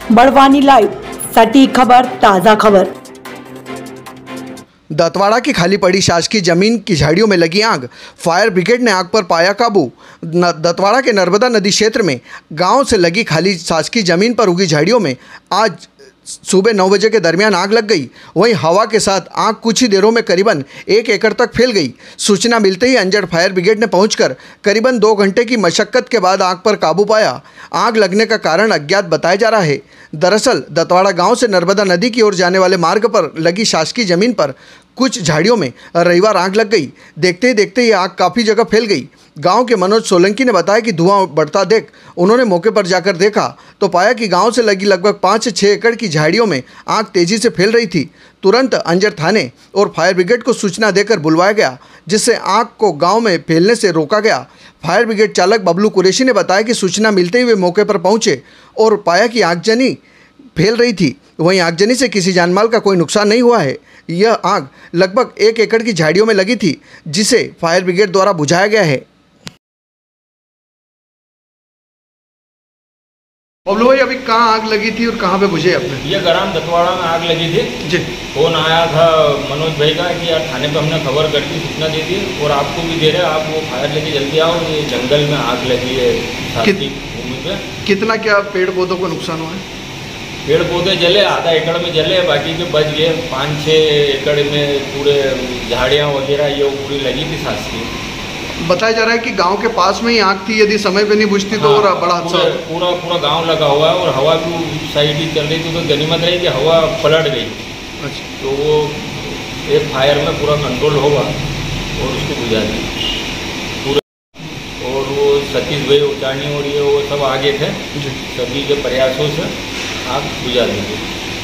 Barwani live, सटीक खबर, ताज़ा खबर। दतवाड़ा की खाली पड़ी शासकीय जमीन की झाड़ियों में लगी आग, फायर ब्रिगेड ने आग पर पाया काबू। दतवाड़ा के नर्मदा नदी क्षेत्र में गांव से लगी खाली शासकीय जमीन पर उगी झाड़ियों में आज सुबह 9 बजे के दरमियान आग लग गई। वहीं हवा के साथ आग कुछ ही देरों में करीबन 1 एकड़ तक फैल गई। सूचना मिलते ही अंजड़ फायर ब्रिगेड ने पहुंचकर करीबन 2 घंटे की मशक्कत के बाद आग पर काबू पाया। आग लगने का कारण अज्ञात बताया जा रहा है। दरअसल दतवाड़ा गांव से नर्मदा नदी की ओर जाने वाले मार्ग पर लगी शासकीय जमीन पर कुछ झाड़ियों में रविवार आग लग गई। देखते ही देखते ये आग काफ़ी जगह फैल गई। गांव के मनोज सोलंकी ने बताया कि धुआं बढ़ता देख उन्होंने मौके पर जाकर देखा तो पाया कि गांव से लगी लगभग 5 से 6 एकड़ की झाड़ियों में आग तेजी से फैल रही थी। तुरंत अंजड़ थाने और फायर ब्रिगेड को सूचना देकर बुलवाया गया, जिससे आग को गांव में फैलने से रोका गया। फायर ब्रिगेड चालक बबलू कुरैशी ने बताया कि सूचना मिलते ही वे मौके पर पहुंचे और पाया कि आगजनी फैल रही थी। वहीं आगजनी से किसी जानमाल का कोई नुकसान नहीं हुआ है। यह आग लगभग 1 एकड़ की झाड़ियों में लगी थी, जिसे फायर ब्रिगेड द्वारा बुझाया गया है। बबलू भाई, अभी कहाँ आग लगी थी और कहाँ पे बुझे आपने? ये ग्राम दतवाड़ा में आग लगी थी जी। फोन आया था मनोज भाई का कि यार थाने पे हमने खबर कर दी, सूचना दे दी और आपको भी दे रहे हैं, आप वो फायर लेके जल्दी आओ, ये जंगल में आग लगी है शासकीय भूमि पे। कितना क्या पेड़ पौधों को नुकसान हुआ है? पेड़ पौधे जले, आधा एकड़ में जले, बाकी के बच गए। 5-6 एकड़ में पूरे झाड़ियाँ वगैरह ये पूरी लगी थी शासकीय। बताया जा रहा है कि गांव के पास में ही आग थी, यदि समय पे नहीं बुझती तो और बड़ा हादसा। पूरा गांव लगा हुआ है और हवा भी साइड ही चल रही थी, तो गनीमत रही कि हवा पलट गई। अच्छा। तो वो एक फायर में पूरा कंट्रोल होगा और उसको बुझा दी पूरा। और वो सतीश भाई उचानी और ये वो सब आगे थे, सभी के प्रयासों से आग बुझा दी।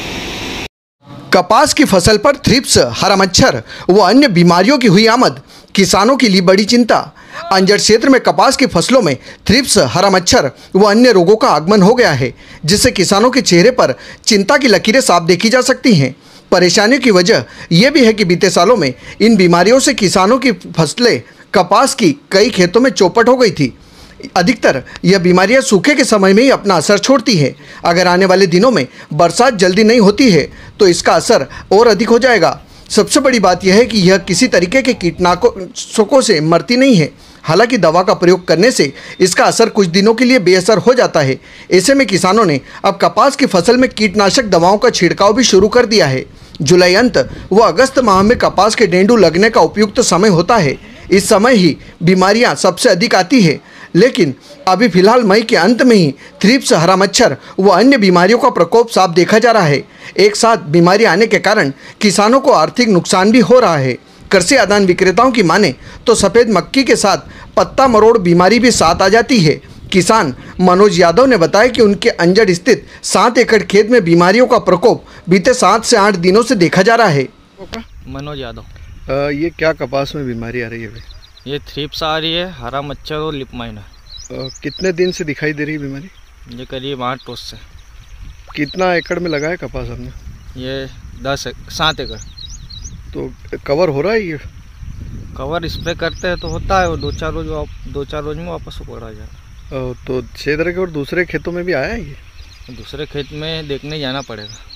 कपास की फसल पर थ्रिप्स, हरा मच्छर व अन्य बीमारियों की हुई आमद, किसानों के लिए बड़ी चिंता। अंजड़ क्षेत्र में कपास की फसलों में थ्रिप्स, हरा मच्छर व अन्य रोगों का आगमन हो गया है, जिससे किसानों के चेहरे पर चिंता की लकीरें साफ देखी जा सकती हैं। परेशानियों की वजह यह भी है कि बीते सालों में इन बीमारियों से किसानों की फसलें कपास की कई खेतों में चौपट हो गई थी। अधिकतर यह बीमारियां सूखे के समय में ही अपना असर छोड़ती है। अगर आने वाले दिनों में बरसात जल्दी नहीं होती है तो इसका असर और अधिक हो जाएगा। सबसे बड़ी बात यह है कि यह किसी तरीके के कीटनाशकों से मरती नहीं है। हालांकि दवा का प्रयोग करने से इसका असर कुछ दिनों के लिए बेअसर हो जाता है। ऐसे में किसानों ने अब कपास की फसल में कीटनाशक दवाओं का छिड़काव भी शुरू कर दिया है। जुलाई अंत व अगस्त माह में कपास के डेंडू लगने का उपयुक्त समय होता है। इस समय ही बीमारियां सबसे अधिक आती है, लेकिन अभी फिलहाल मई के अंत में ही थ्रिप्स, हरा मच्छर व अन्य बीमारियों का प्रकोप साफ देखा जा रहा है। एक साथ बीमारी आने के कारण किसानों को आर्थिक नुकसान भी हो रहा है। कृषि आदान विक्रेताओं की माने तो सफ़ेद मक्की के साथ पत्ता मरोड़ बीमारी भी साथ आ जाती है। किसान मनोज यादव ने बताया कि उनके अंजड़ स्थित 7 एकड़ खेत में बीमारियों का प्रकोप बीते 7 से 8 दिनों से देखा जा रहा है। मनोज यादव। ये क्या कपास में बीमारी आ रही है? ये थ्रिप्स आ रही है, हरा मच्छर और लिप माइनर। कितने दिन से दिखाई दे रही है बीमारी? ये करीब 8 रोज से। कितना एकड़ में लगाया कपास हमने? ये 7 एकड़। तो कवर हो रहा है? ये कवर स्प्रे करते हैं तो होता है, 2-4 रोज में वापस पकड़ा जाता है। तो क्षेत्र के और दूसरे खेतों में भी आया है ये? दूसरे खेत में देखने जाना पड़ेगा।